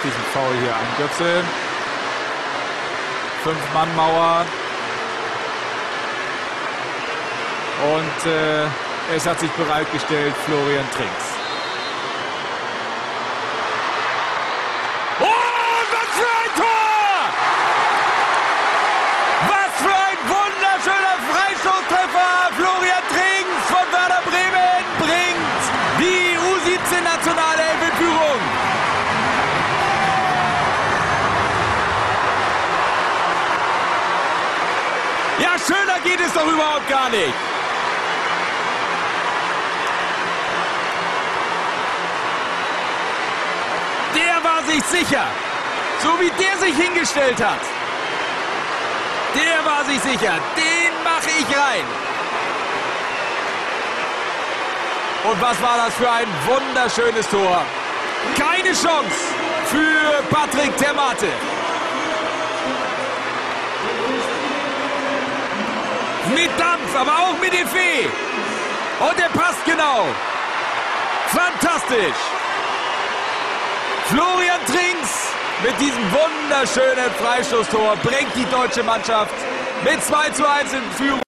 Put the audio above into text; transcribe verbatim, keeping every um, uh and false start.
diesen Foul hier an Götze. Fünf-Mann-Mauer. Und äh, es hat sich bereitgestellt, Florian Trinks. Oh, was für ein Tor! Was für ein wunderschöner Freistoßtreffer! Florian Trinks von Werder Bremen bringt die U siebzehn-Nationalelf in Führung. Ja, schöner geht es doch überhaupt gar nicht. Der war sich sicher, so wie der sich hingestellt hat. Der war sich sicher, den mache ich rein. Und was war das für ein wunderschönes Tor. Keine Chance für Patrick Termate. Mit Dampf, aber auch mit Effet. Und er passt genau. Fantastisch. Florian Trinks mit diesem wunderschönen Freistoßtor bringt die deutsche Mannschaft mit zwei zu eins in Führung.